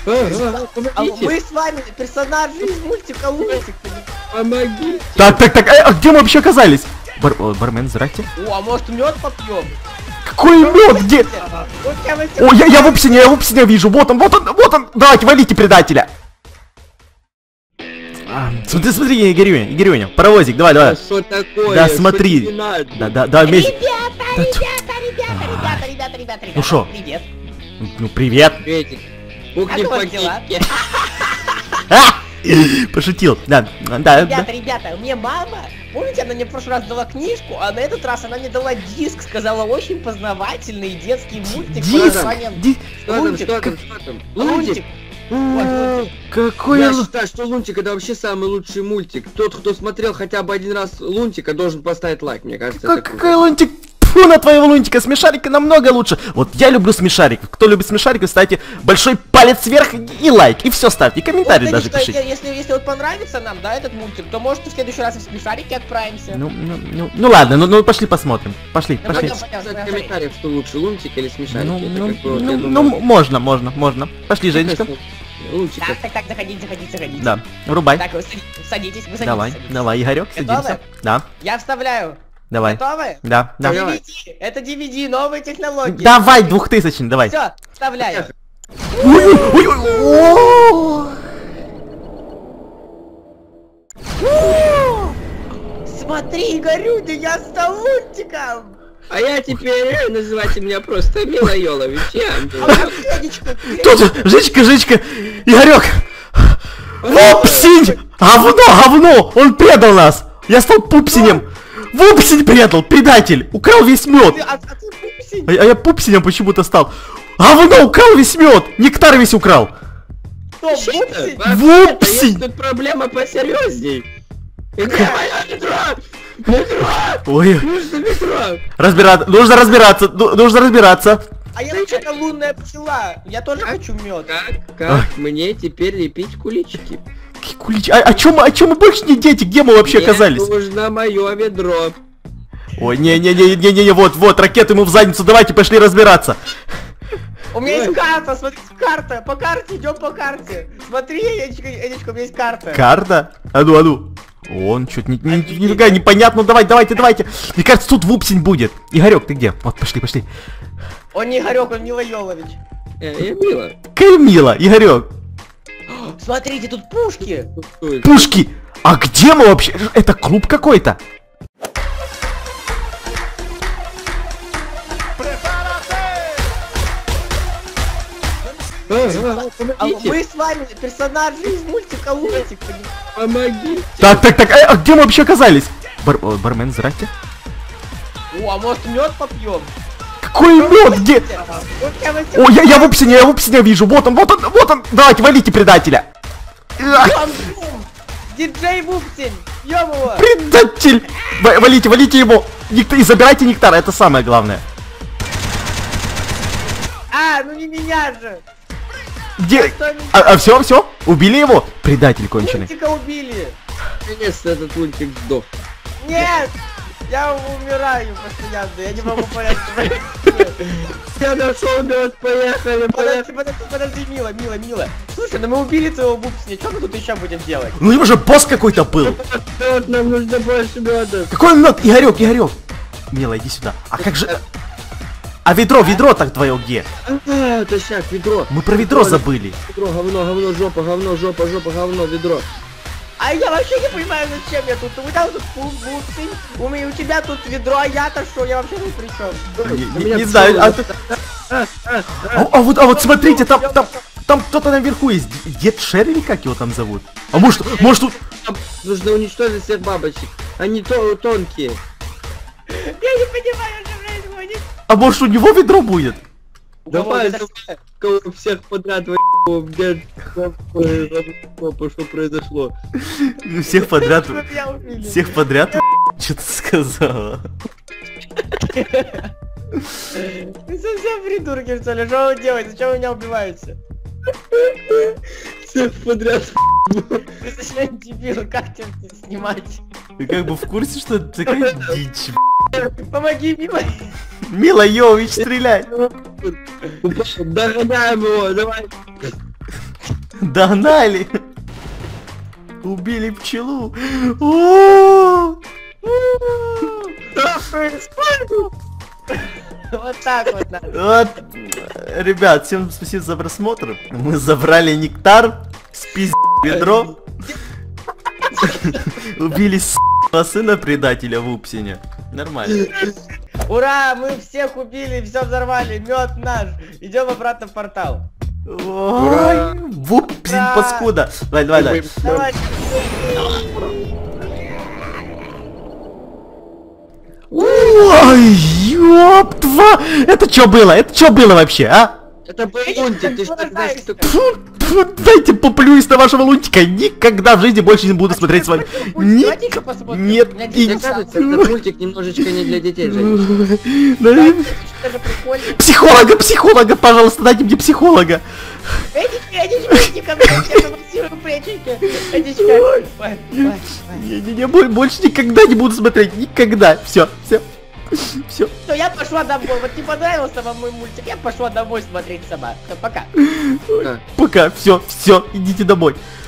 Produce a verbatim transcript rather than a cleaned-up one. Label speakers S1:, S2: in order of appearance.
S1: А мы с вами персонажи из мультика Лунтик.
S2: Помоги.
S3: Так, так, так, а где мы вообще оказались? Бар бармен, здрасте.
S1: О, а может мед попьем?
S3: Какой мед? Где? О, я, я в упсине, я в упсине вижу. Вот он, вот он, вот он. Давайте, валите предателя. А, смотри, смотри, Игорюня, Игорюня, паровозик, давай, давай.
S2: Что такое?
S3: Да, смотри. Да, да, да, вместе.
S1: Ребята, ребята, ребята, ребята, ребята, ребята, ребята.
S3: Ну шо?
S1: Привет.
S3: Ну, привет.
S2: Приветик.
S1: Как у вас
S2: Пукни
S1: дела?
S3: А! Пошутил, да, да.
S1: Ребята, ребята, мне мама, помните, она мне в прошлый раз дала книжку, а на этот раз она мне дала диск, сказала очень познавательный детский мультик под
S3: Диск?
S1: названием
S3: Ди-
S2: Что там,
S1: Лунтик.
S2: что там, что там?
S1: Лунтик. Ой, Лунтик.
S3: Какой
S2: Я
S3: лу-
S2: считаю, что Лунтик это вообще самый лучший мультик. Тот, кто смотрел хотя бы один раз Лунтика, должен поставить лайк, мне кажется.
S3: Как-
S2: это круто.
S3: Какой лунтик? Фу, на твоего лунтика, смешарика намного лучше. Вот я люблю смешариков. Кто любит смешариков, ставьте большой палец вверх и лайк. И все ставьте. И комментарий
S1: Вот,
S3: даже
S1: Танечка,
S3: пишите.
S1: е- Если, если вот понравится нам, да, этот мультик, то может в следующий раз и в смешарики отправимся.
S3: Ну, ну, ну, ну ладно, ну, ну пошли посмотрим. Пошли,
S1: Ну,
S3: пошли.
S1: пойдем, пойдем,
S2: Писать в
S1: смотри.
S2: комментариях, что лучше, Лунтик или смешарики.
S3: Ну,
S2: Это
S3: ну,
S2: как бы, вот,
S3: ну,
S2: я
S3: ну,
S2: думаю,
S3: можно, можно, можно. Пошли, Женечка.
S2: Лунтик.
S1: Так, так, так, заходите, заходите, заходите.
S3: Да, врубай.
S1: Так, вы садитесь, садитесь, вы садитесь.
S3: Давай,
S1: садитесь.
S3: давай, Игорек,
S1: Готовы?
S3: садимся. Да,
S1: Я вставляю.
S3: давай.
S1: Готовы?
S3: Да, да.
S2: Давай.
S1: ди ви ди. Это ди ви ди, новые технологии.
S3: Давай, двухтысячный, давай.
S1: Все, вставляю.
S3: Ой, ой, ой, о!
S1: Смотри, Игорюня, я стал лунтиком.
S2: А я теперь, э, называйте меня просто Мила Йолович. Я
S1: Федечка,
S3: Тут, Жечка, Жечка, Игорек. Вупсинь! Говно, говно! Он предал нас! Я стал пупсинем! Вупсинь предал, предатель! Украл весь мед!
S1: ты- а, а ты пупсень.
S3: А, а я пупсинем почему-то стал. Говно, украл весь мед! Нектар весь украл!
S1: Кто, пупсень?
S3: Вупсень!
S2: Есть тут проблема посерьезней. Где моё метро? Метро!
S3: Ой,
S2: Нужно метро!
S3: разбираться, нужно разбираться, ну- нужно разбираться.
S1: А я вообще-то лунная пчела. Я тоже хочу мед.
S2: Как, как мне теперь лепить куличики?
S3: Какие куличи? А, а чё мы, а чё мы больше не дети? Где мы вообще
S2: Мне
S3: оказались?
S2: нужно мое ведро.
S3: Ой, не-не-не-не-не, вот, вот, ракеты ему в задницу, давайте пошли разбираться.
S1: У меня есть карта, смотрите, карта. По карте, идем по карте. Смотри, Энечка, Энечка, у меня есть карта.
S3: Карта? А ну, а ну. Он что-то не, не, не, нифига непонятно. Ну, давай, давайте, давайте. Мне кажется, тут вупсень будет. Игорек, ты где? Вот, пошли, пошли.
S1: Он не Игорек, он Мила Йолович.
S2: Э, я Мила.
S3: Какая мило, Игорек.
S1: Смотрите, тут пушки.
S2: Что это?
S3: Пушки. А где мы вообще? Это клуб какой-то.
S2: А, а,
S1: А
S2: помогите,
S1: мы с вами персонажи из мультика Лунтик.
S2: помогите.
S3: Так, так, так. А, а где мы вообще оказались? Бар о, бармен, здрасте.
S1: О, а может мед попьем?
S3: Какой мед? Где?
S1: Вот я вот
S3: О, я, я в упсине, я в упсине вижу. Вот он, вот он, вот он. Давайте, валите предателя. Ах,
S1: Бам, бум. Диджей Вупсень, ём его.
S3: предатель. Ва- Валите, валите его. Нектар, и забирайте нектар, это самое главное.
S1: А, ну не меня же.
S3: Где?
S1: Что меня?
S3: А, а все, все? Убили его? Предатель конченый.
S1: Лунтика убили.
S2: Наконец-то этот лунтик сдох.
S1: Нет, я умираю постоянно, я не могу понять.
S2: Я нашел мед, поехали,
S1: Подожди,
S2: поехали.
S1: подожди, подожди, Мила, Мила, Мила. Слушай, ну мы убили твоего Вупсня, что мы тут еще будем делать?
S3: Ну его же босс какой-то был.
S2: Вот нам нужно больше меда.
S3: Какой он мед? Игорек, Игорек. Мила, иди сюда. А как же... А ведро, ведро так твое где?
S2: А, точняк, ведро.
S3: Мы про ведро забыли.
S2: Ведро, говно, говно, жопа, говно, жопа, жопа, говно, ведро.
S1: А я вообще не понимаю, зачем я тут. У тебя тут Вупсень, у меня у тебя тут ведро, а я-то что, я вообще не при чем.
S3: Не,
S2: У
S3: не-
S2: меня
S3: не знаю, а, тут-
S2: А, а,
S3: а- а вот, а вот смотрите, там, там, там кто-то наверху есть. Дед Шер или как его там зовут? А может, может тут...
S2: а, нужно уничтожить всех бабочек. Они то тонкие.
S1: Я не понимаю, что происходит.
S3: А может у него ведро будет?
S2: Давай,
S1: Вот,
S2: давай, кого всех подряд в где что произошло.
S3: Всех подряд...
S1: Чтоб меня убили.
S3: Всех подряд... Что ты сказала?
S1: Вы совсем придурки, что ли? Что вы делаете? Зачем вы меня убиваете?
S2: Всех подряд.
S1: Ты совсем дебил, как тебя снимать?
S3: Ты как бы в курсе, что это такая дичь?
S1: Помоги, Мила.
S3: Мила Йович, стреляй!
S2: Догоняем его, давай.
S3: Догнали. Убили пчелу. О!
S1: Вот так вот надо.
S3: Вот, ребят, всем спасибо за просмотр. Мы забрали нектар, спиздили ведро, убили с***ного сына предателя в Упсине. Нормально.
S1: Ура, мы всех убили, все взорвали, мед наш. Идем обратно в портал.
S3: Ой, в Упсин,
S1: Ура!
S3: паскуда. Давай, давай, давай.
S1: Давай.
S3: Ой, ёб тва! Это что было? Это что было вообще, а?
S2: Это был лунтик, ты что тогда что...
S3: Фу, фу, дайте поплююсь на вашего лунтика. Никогда в жизни больше не буду смотреть с вами. Нет,
S1: Давайте еще посмотрим.
S3: нет,
S1: У меня
S3: и-
S2: Мне
S1: детей
S2: кажется, этот мультик немножечко не для детей, Женя.
S3: Да,
S1: даже прикольно.
S3: психолога, психолога, пожалуйста, дайте мне психолога.
S1: Эдичка, Эдичка, Эдичка, я красивую плечики. Эдичка. Ой, ой, ой.
S3: Не-не-не, бо- больше никогда не буду смотреть, никогда. Все, все, все.
S1: Все, я пошла домой. Вот не понравился вам мой мультик, я пошла домой смотреть сама. Все, пока.
S2: Да.
S3: Пока, все, все, идите домой.